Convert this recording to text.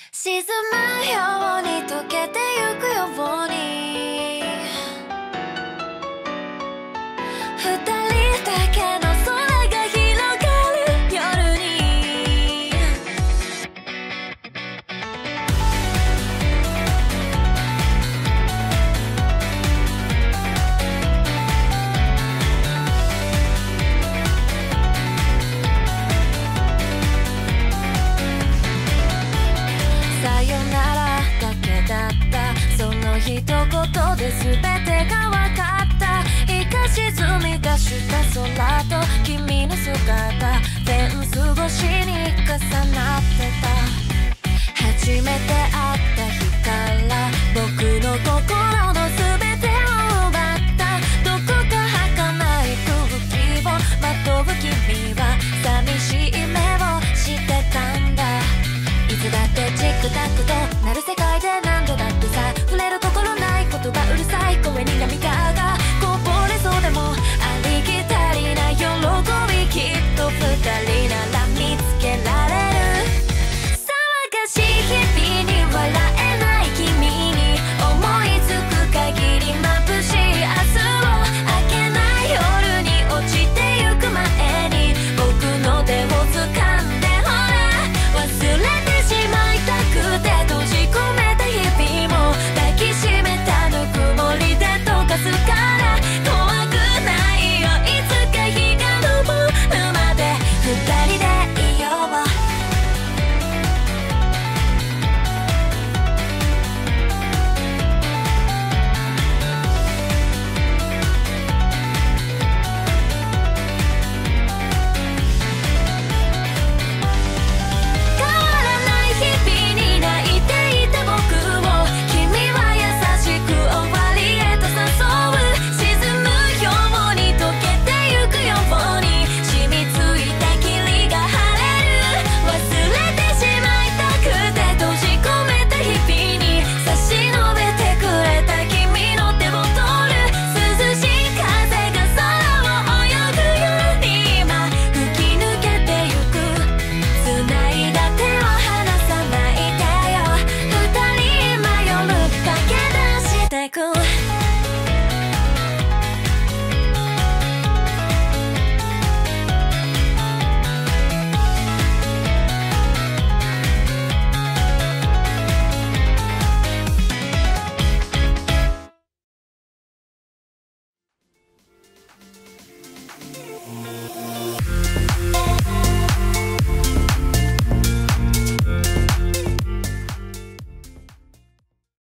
沈むように溶けてゆくように二人だけの空が広がる夜にさよならだけだったその一言で全てが分かった日が沈み出した空と君の姿フェンス越しに重なってた